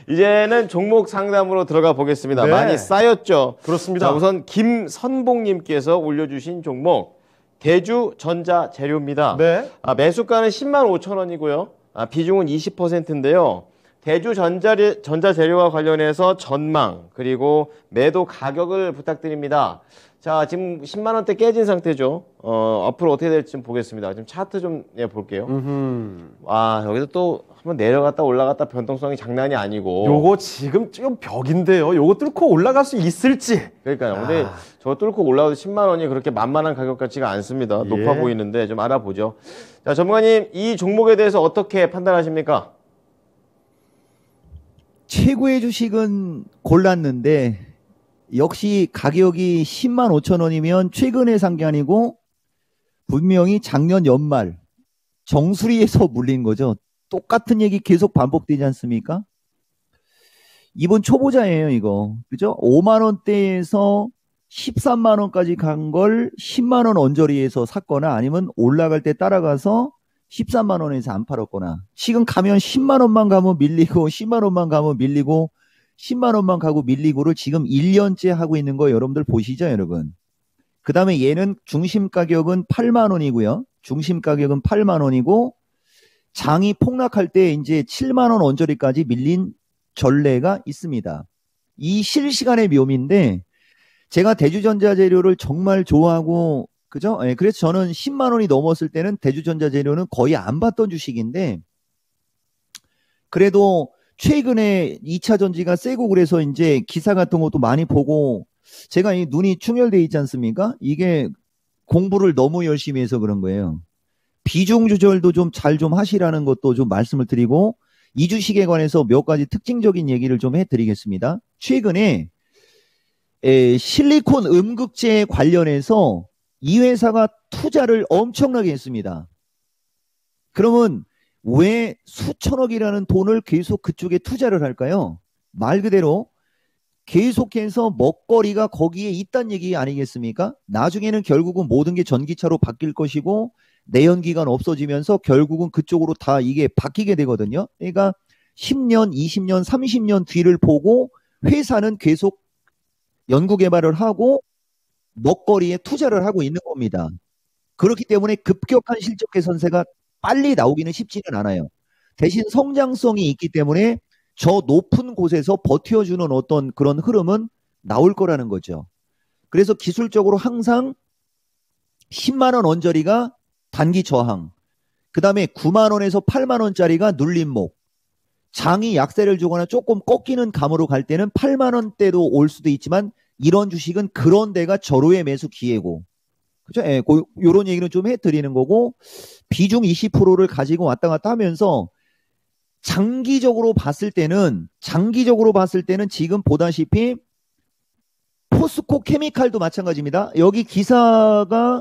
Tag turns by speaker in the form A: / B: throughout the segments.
A: 이제는 종목 상담으로 들어가 보겠습니다.
B: 네.
A: 많이 쌓였죠?
B: 그렇습니다.
A: 자, 우선 김선봉님께서 올려주신 종목 대주전자재료입니다.
B: 네.
A: 매수가는 10만 5천 원이고요. 비중은 20%인데요. 대주전자재료와 관련해서 전망 그리고 매도 가격을 부탁드립니다. 자, 지금 10만 원대 깨진 상태죠. 앞으로 어떻게 될지 좀 보겠습니다. 지금 차트 좀 볼게요. 여기서 또 한번 내려갔다 올라갔다 변동성이 장난이 아니고.
B: 요거 지금 벽인데요. 요거 뚫고 올라갈 수 있을지.
A: 그러니까요. 근데 저거 뚫고 올라가도 10만 원이 그렇게 만만한 가격 같지가 않습니다.
B: 예.
A: 높아 보이는데 좀 알아보죠. 자, 전문가님, 이 종목에 대해서 어떻게 판단하십니까?
C: 최고의 주식은 골랐는데 역시 가격이 10만 5천 원이면 최근에 산 게 아니고 분명히 작년 연말 정수리에서 물린 거죠. 똑같은 얘기 계속 반복되지 않습니까? 이번 초보자예요, 이거. 그죠? 5만 원대에서 13만 원까지 간 걸 10만 원 언저리에서 샀거나 아니면 올라갈 때 따라가서 13만 원에서 안 팔았거나. 지금 가면 10만 원만 가면 밀리고 10만 원만 가면 밀리고 10만 원만 가고 밀리고를 지금 1년째 하고 있는 거 여러분들 보시죠, 여러분. 그 다음에 얘는 중심 가격은 8만 원이고요. 중심 가격은 8만 원이고 장이 폭락할 때 이제 7만 원 언저리까지 밀린 전례가 있습니다. 이 실시간의 묘미인데 제가 대주전자재료를 정말 좋아하고 그죠? 예, 그래서 저는 10만 원이 넘었을 때는 대주전자재료는 거의 안 봤던 주식인데 그래도 최근에 2차 전지가 세고 그래서 이제 기사 같은 것도 많이 보고 제가 이 눈이 충혈되어 있지 않습니까? 이게 공부를 너무 열심히 해서 그런 거예요. 비중 조절도 좀 잘 좀 하시라는 것도 좀 말씀을 드리고 이 주식에 관해서 몇 가지 특징적인 얘기를 좀 해드리겠습니다. 최근에 실리콘 음극재 관련해서 이 회사가 투자를 엄청나게 했습니다. 그러면 왜 수천억이라는 돈을 계속 그쪽에 투자를 할까요? 말 그대로 계속해서 먹거리가 거기에 있다는 얘기 아니겠습니까? 나중에는 결국은 모든 게 전기차로 바뀔 것이고 내연기관 없어지면서 결국은 그쪽으로 다 이게 바뀌게 되거든요. 그러니까 10년, 20년, 30년 뒤를 보고 회사는 계속 연구개발을 하고 먹거리에 투자를 하고 있는 겁니다. 그렇기 때문에 급격한 실적 개선세가 빨리 나오기는 쉽지는 않아요. 대신 성장성이 있기 때문에 저 높은 곳에서 버텨주는 어떤 그런 흐름은 나올 거라는 거죠. 그래서 기술적으로 항상 10만 원 언저리가 단기 저항, 그 다음에 9만 원에서 8만 원짜리가 눌림목, 장이 약세를 주거나 조금 꺾이는 감으로 갈 때는 8만 원대도 올 수도 있지만 이런 주식은 그런 데가 절호의 매수 기회고 그죠? 예, 요런 얘기는 좀 해드리는 거고 비중 20%를 가지고 왔다 갔다 하면서 장기적으로 봤을 때는 지금 보다시피 포스코 케미칼도 마찬가지입니다. 여기 기사가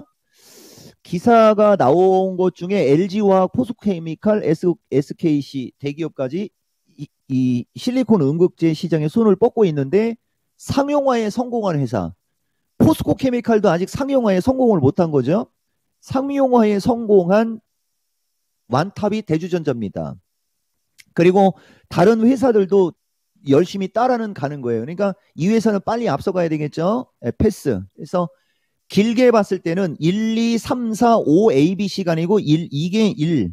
C: 나온 것 중에 LG화학, 포스코케미칼, SKC 대기업까지 이 실리콘 음극재 시장에 손을 뻗고 있는데 상용화에 성공한 회사. 포스코케미칼도 아직 상용화에 성공을 못한 거죠. 상용화에 성공한 완탑이 대주전자입니다. 그리고 다른 회사들도 열심히 따라는 가는 거예요. 그러니까 이 회사는 빨리 앞서가야 되겠죠. 패스. 그래서 길게 봤을 때는 1, 2, 3, 4, 5 ABC가 아니고 이게 1,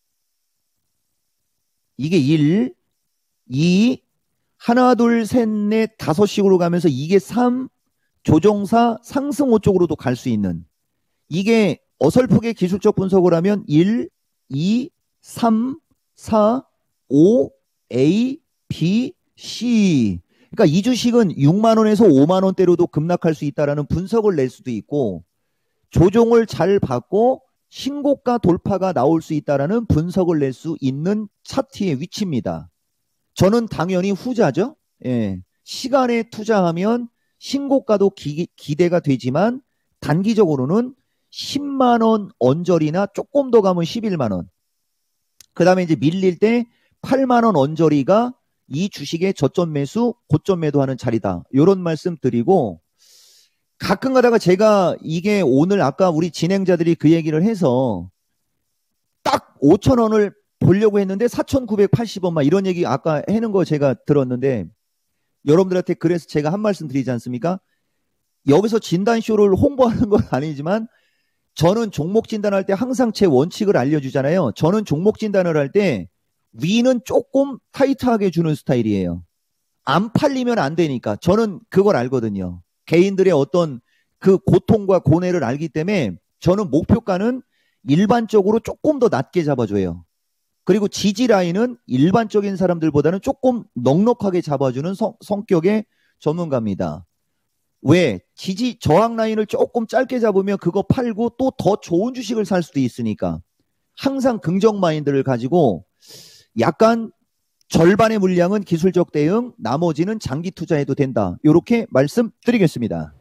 C: 2, 하나, 둘, 셋, 넷, 5씩으로 가면서 이게 3, 조종사, 상승호 쪽으로도 갈 수 있는 이게 어설프게 기술적 분석을 하면 1, 2, 3, 4, 5, A, B, C. 그러니까 이 주식은 6만 원에서 5만 원대로도 급락할 수 있다라는 분석을 낼 수도 있고 조종을 잘 받고 신고가 돌파가 나올 수 있다라는 분석을 낼 수 있는 차트의 위치입니다. 저는 당연히 후자죠. 예. 시간에 투자하면 신고가도 기대가 되지만 단기적으로는 10만 원 언저리나 조금 더 가면 11만 원. 그 다음에 이제 밀릴 때 8만 원 언저리가 이 주식의 저점 매수, 고점 매도하는 자리다. 이런 말씀 드리고 가끔 가다가 제가 이게 오늘 아까 우리 진행자들이 그 얘기를 해서 딱 5천 원을 보려고 했는데 4,980원 막 이런 얘기 아까 해는 거 제가 들었는데 여러분들한테 그래서 제가 한 말씀 드리지 않습니까? 여기서 진단쇼를 홍보하는 건 아니지만 저는 종목 진단할 때 항상 제 원칙을 알려주잖아요. 저는 종목 진단을 할 때 위는 조금 타이트하게 주는 스타일이에요. 안 팔리면 안 되니까. 저는 그걸 알거든요. 개인들의 어떤 그 고통과 고뇌를 알기 때문에 저는 목표가는 일반적으로 조금 더 낮게 잡아줘요. 그리고 지지 라인은 일반적인 사람들보다는 조금 넉넉하게 잡아주는 성격의 전문가입니다. 왜? 지지 저항 라인을 조금 짧게 잡으면 그거 팔고 또 더 좋은 주식을 살 수도 있으니까 항상 긍정 마인드를 가지고 약간 절반의 물량은 기술적 대응, 나머지는 장기 투자해도 된다. 이렇게 말씀드리겠습니다.